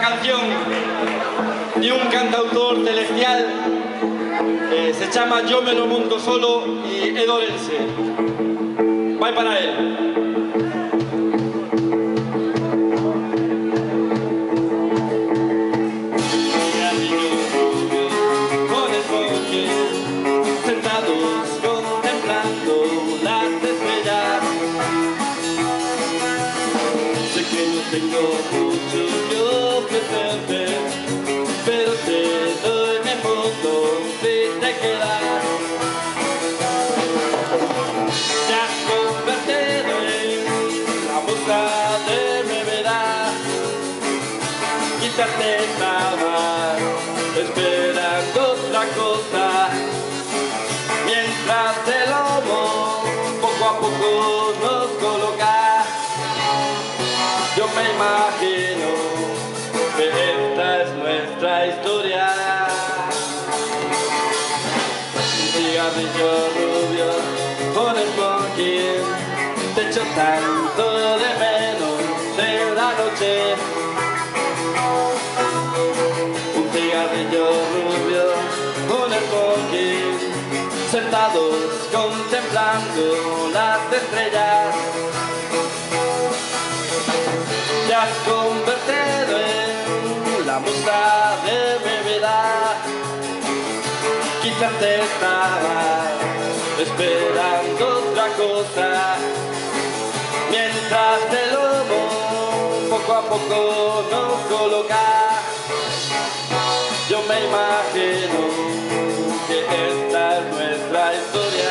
canción de un cantautor celestial, se llama Yo me lo monto solo y es orense. Va para él. Tengo mucho que ofrecerte, pero te doy mi mundo si te quedas. Te has convertido en la musa de mi vida. Quizás te estaba esperando otra cosa, mientras el lomo poco a poco nos coloca. Yo me imagino que esta es nuestra historia. Un cigarrillo rubio con el smoking, te echo tanto de menos en la noche. Un cigarrillo rubio con el smoking, sentados contemplando las estrellas. Te has convertido en la musa de mi vida. Quizás te estaba esperando otra cosa, mientras el lomo poco a poco nos coloca. Yo me imagino que esta es nuestra historia.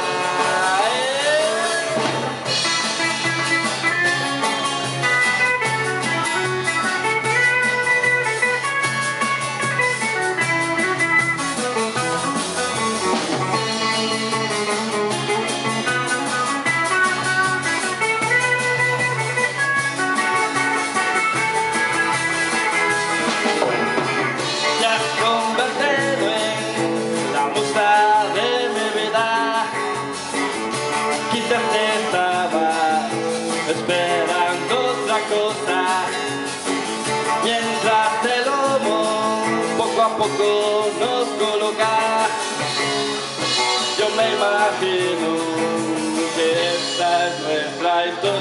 Quizás te estaba esperando otra cosa, mientras el lomo poco a poco nos coloca. Yo me imagino que esta es nuestra historia.